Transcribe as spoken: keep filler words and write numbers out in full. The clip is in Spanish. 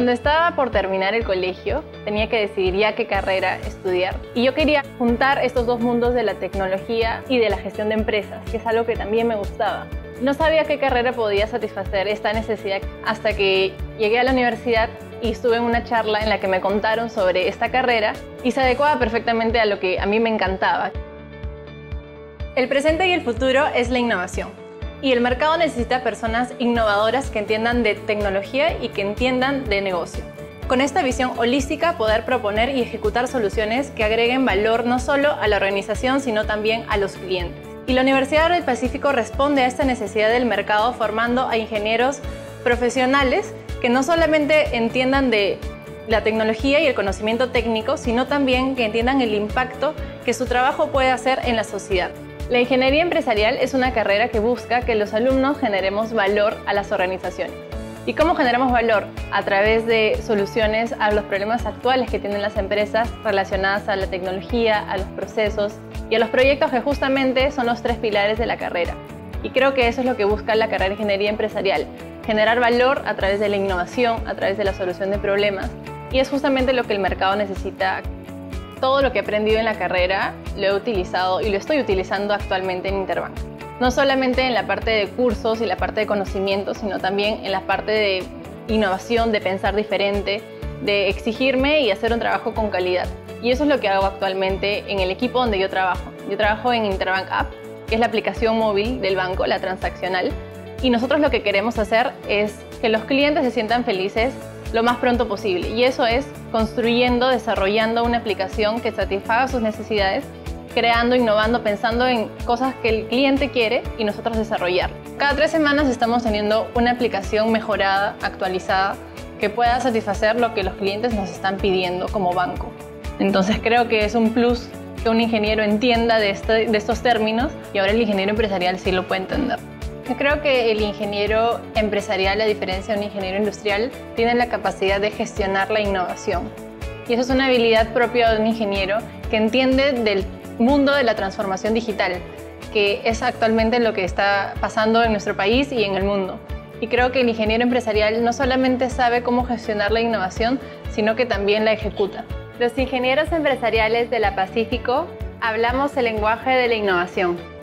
Cuando estaba por terminar el colegio, tenía que decidir ya qué carrera estudiar. Y yo quería juntar estos dos mundos de la tecnología y de la gestión de empresas, que es algo que también me gustaba. No sabía qué carrera podía satisfacer esta necesidad hasta que llegué a la universidad y estuve en una charla en la que me contaron sobre esta carrera y se adecuaba perfectamente a lo que a mí me encantaba. El presente y el futuro es la innovación. Y el mercado necesita personas innovadoras que entiendan de tecnología y que entiendan de negocio. Con esta visión holística, poder proponer y ejecutar soluciones que agreguen valor no solo a la organización, sino también a los clientes. Y la Universidad del Pacífico responde a esta necesidad del mercado formando a ingenieros profesionales que no solamente entiendan de la tecnología y el conocimiento técnico, sino también que entiendan el impacto que su trabajo puede hacer en la sociedad. La ingeniería empresarial es una carrera que busca que los alumnos generemos valor a las organizaciones. ¿Y cómo generamos valor? A través de soluciones a los problemas actuales que tienen las empresas relacionadas a la tecnología, a los procesos y a los proyectos que justamente son los tres pilares de la carrera. Y creo que eso es lo que busca la carrera de ingeniería empresarial, generar valor a través de la innovación, a través de la solución de problemas, y es justamente lo que el mercado necesita. Todo lo que he aprendido en la carrera lo he utilizado y lo estoy utilizando actualmente en Interbank. No solamente en la parte de cursos y la parte de conocimiento, sino también en la parte de innovación, de pensar diferente, de exigirme y hacer un trabajo con calidad. Y eso es lo que hago actualmente en el equipo donde yo trabajo. Yo trabajo en Interbank App, que es la aplicación móvil del banco, la transaccional. Y nosotros lo que queremos hacer es que los clientes se sientan felices lo más pronto posible. Y eso es construyendo, desarrollando una aplicación que satisfaga sus necesidades, creando, innovando, pensando en cosas que el cliente quiere y nosotros desarrollar. Cada tres semanas estamos teniendo una aplicación mejorada, actualizada, que pueda satisfacer lo que los clientes nos están pidiendo como banco. Entonces creo que es un plus que un ingeniero entienda de, este, de estos términos y ahora el ingeniero empresarial sí lo puede entender. Yo creo que el ingeniero empresarial, a diferencia de un ingeniero industrial, tiene la capacidad de gestionar la innovación. Y eso es una habilidad propia de un ingeniero que entiende del mundo de la transformación digital, que es actualmente lo que está pasando en nuestro país y en el mundo. Y creo que el ingeniero empresarial no solamente sabe cómo gestionar la innovación, sino que también la ejecuta. Los ingenieros empresariales de la Pacífico hablamos el lenguaje de la innovación.